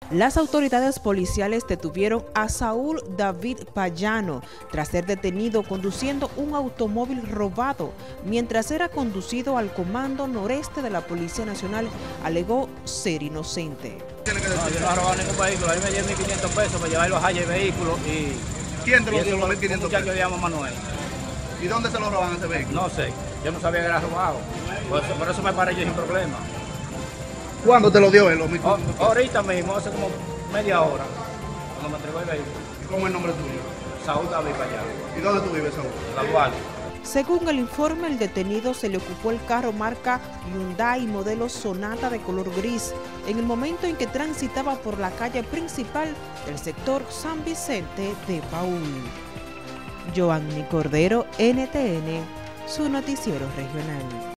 Las autoridades policiales detuvieron a Saúl David Payano tras ser detenido conduciendo un automóvil robado. Mientras era conducido al Comando Noreste de la Policía Nacional, alegó ser inocente. No, yo no he robado ningún vehículo. A mí me dieron 1.500 pesos para llevar los halles de vehículos y... ¿Quién te lo dio los 1.500 pesos? Un muchacho que llama Manuel. ¿Y dónde se lo roban ese vehículo? No sé, yo no sabía que era robado. Por eso me paré yo sin problema. ¿Cuándo te lo dio él los 1.500 pesos? Ahorita mismo, hace como media hora, cuando me entregó el vehículo. ¿Cómo es el nombre tuyo? Saúl David Payano. ¿Y dónde tú vives, Saúl? La Duarte. Según el informe, el detenido se le ocupó el carro marca Hyundai modelo Sonata de color gris en el momento en que transitaba por la calle principal del sector San Vicente de Paúl. Joanny Cordero, NTN, su noticiero regional.